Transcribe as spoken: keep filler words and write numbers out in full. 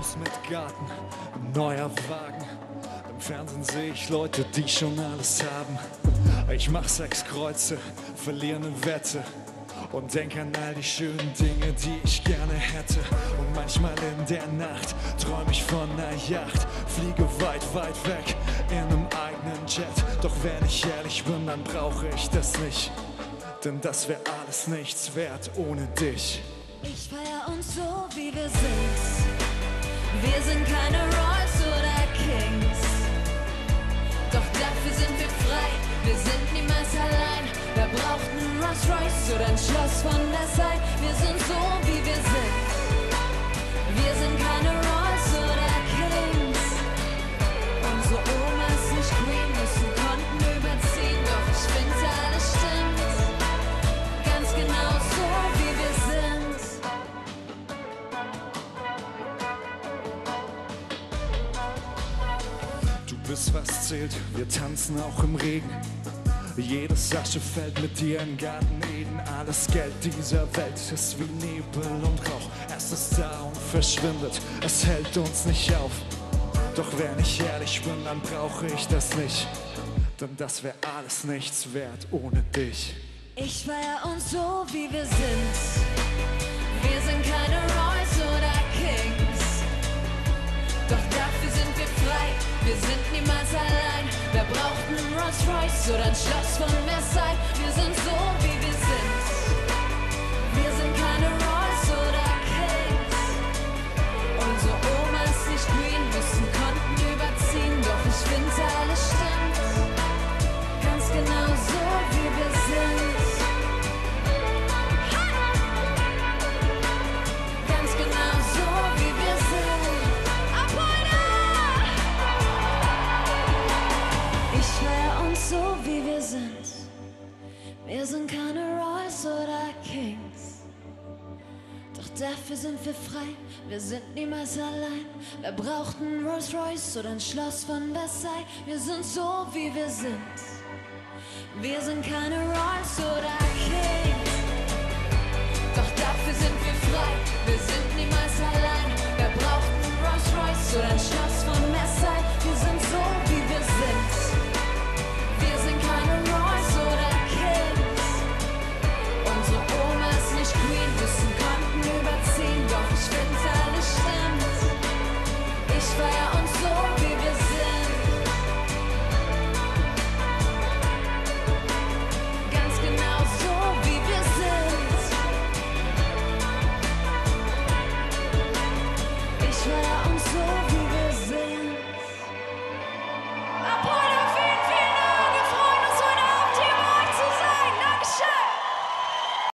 Haus mit Garten, ein neuer Wagen. Im Fernsehen sehe ich Leute, die schon alles haben. Ich mach sechs Kreuze, verliere eine Wette und denk an all die schönen Dinge, die ich gerne hätte. Und manchmal in der Nacht träum ich von einer Yacht, fliege weit, weit weg in einem eigenen Jet. Doch wenn ich ehrlich bin, dann brauche ich das nicht, denn das wäre alles nichts wert ohne dich. Ich feier uns so, wie wir sind. Wir sind keine Royals oder Kings, doch dafür sind wir frei. Wir sind niemals allein. Wer braucht einen Rolls Royce oder ein Schloss von Versailles? Wir sind so, wie wir sind. Wir sind keine Royals oder Kings. Unsere Omas nicht Queen, müssen Konten überziehen, doch ich finde, alles stimmt. Ganz genau so, wie wir sind. Du bist, was zählt, wir tanzen auch im Regen. Jede Asche fällt mit dir im Garten Eden. Alles Geld dieser Welt ist wie Nebel und Rauch. Es ist da und verschwindet, es hält uns nicht auf. Doch wenn ich ehrlich bin, dann brauche ich das nicht, denn das wäre alles nichts wert ohne dich. Ich feier uns so, wie wir sind. Wir sind keine Royals oder Kings, doch dafür sind wir frei. Wir sind niemals allein. Wer braucht einen Rolls Royce oder ein Schloss von Versailles? Wir sind so, wie wir sind. Wir sind keine Royals oder Kings. Unsere Omas nicht Queen, müssen Konten überziehen, doch ich finde, alles stimmt. Ganz genau so, wie wir sind. Ganz genau so, wie wir sind. Ich feier uns so, wie wir sind. Wir sind keine Royals oder Kings, doch dafür sind wir frei. Wir sind niemals allein. Wer braucht einen Rolls Royce oder ein Schloss von Versailles? Wir sind so, wie wir sind. Wir sind keine Royals